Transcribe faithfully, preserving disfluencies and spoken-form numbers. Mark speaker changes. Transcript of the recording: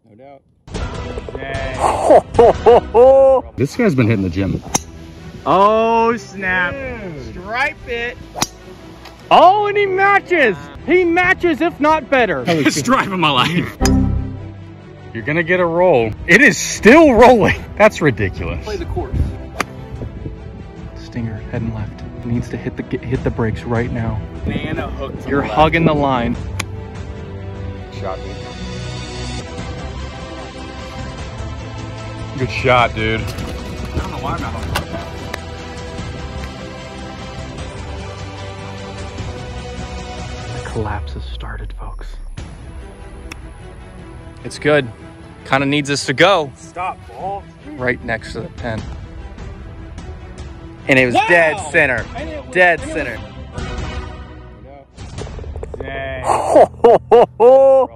Speaker 1: No doubt.
Speaker 2: This guy's been hitting the gym.
Speaker 3: Oh, snap.
Speaker 1: Dude.
Speaker 3: Stripe it.
Speaker 4: Oh, and he matches. He matches, if not better.
Speaker 2: Best drive of my life. You're gonna get a roll. It is still rolling. That's ridiculous.
Speaker 1: Play the course.
Speaker 4: Stinger heading left. Needs to hit the hit the brakes right now.
Speaker 3: Banana hook. to
Speaker 4: You're
Speaker 3: the left.
Speaker 4: hugging the line.
Speaker 1: Shot, dude.
Speaker 2: Good shot, dude.
Speaker 3: I don't know why I'm not on that.
Speaker 4: The collapse has started, folks. It's good. Kind of needs us to go
Speaker 3: Stop, ball.
Speaker 4: right next to the pin.
Speaker 3: And it was
Speaker 4: Wow!
Speaker 3: dead center.
Speaker 4: And it was-
Speaker 3: Dead
Speaker 4: and it
Speaker 3: center.
Speaker 1: No doubt.
Speaker 3: Dang.